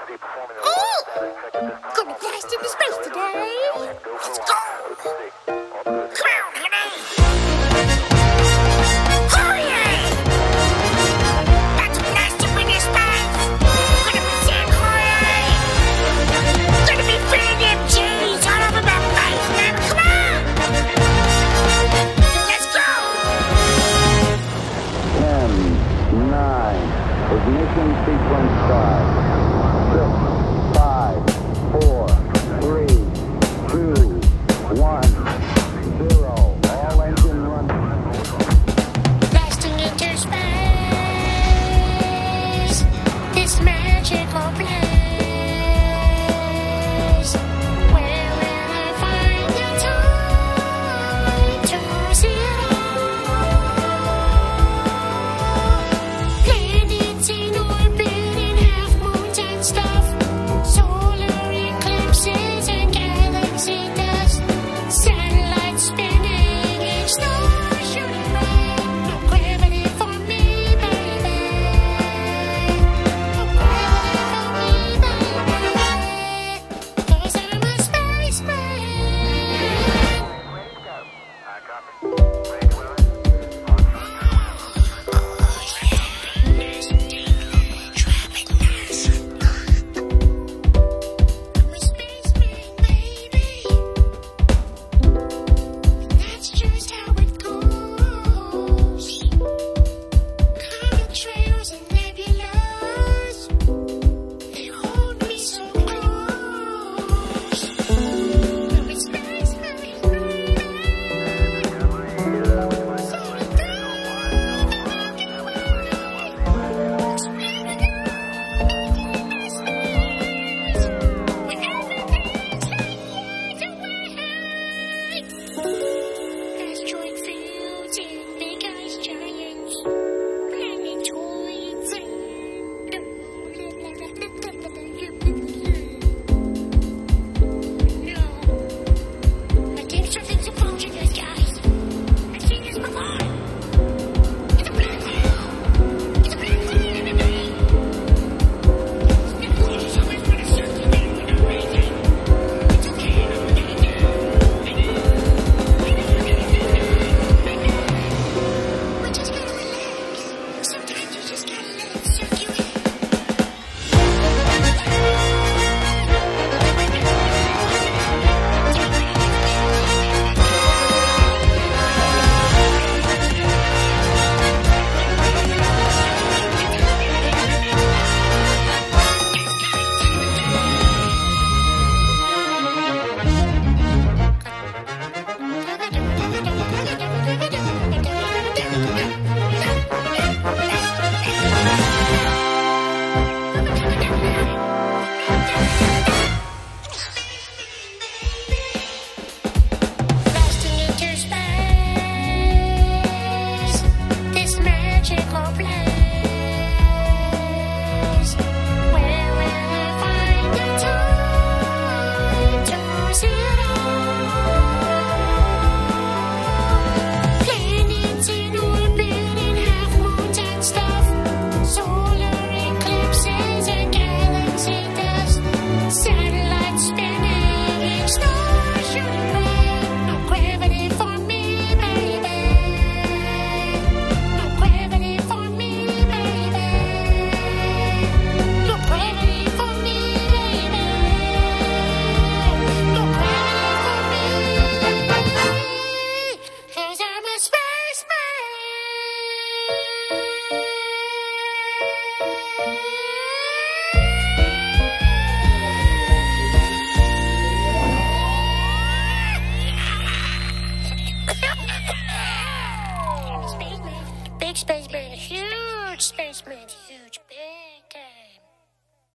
Gonna blast into space today. Let's go. Come on, honey. Hooray! About to blast up into space. Gonna present hooray. Gonna be filling them G's all over my face, man. Come on. Let's go. 10, 9, ignition sequence start. 6, 5, 4, 3, 2, 1, 0. All engine running. Blasting into space. This magical place. Where will I find the time to see it all? Planets in orbit and half moons and stuff. Solar eclipses and galaxy dust. Satellites spinning and stars shooting bright. No gravity for me, baby. No gravity for me, baby. 'Cause I'm a spaceman. I'm a spaceman, baby. That's just how it goes. Comet trails and nebulas, they hold me so close. I'm a spaceman, baby. Asteroid fields and big ice giants, planetoids No, I think something's approaching us, guys. I've seen this before. It's a black hole. It's a black hole, everybody. It's always put a circle there for no reason. It's okay, I know what you're gonna do. We just gotta relax. Sometimes you just gotta let it circulate. Blasting into space, this magical place. Where will I find the time to see it all? Planets in orbit and half moons and stuff. Solar eclipses and galaxy dust. Satellites spinning and stars shooting bright. No gravity for me, baby. No gravity for me, baby. No gravity for me, baby. No gravity for me. 'Cause I'm a spaceman. Spaceman, big spaceman, huge spaceman, huge.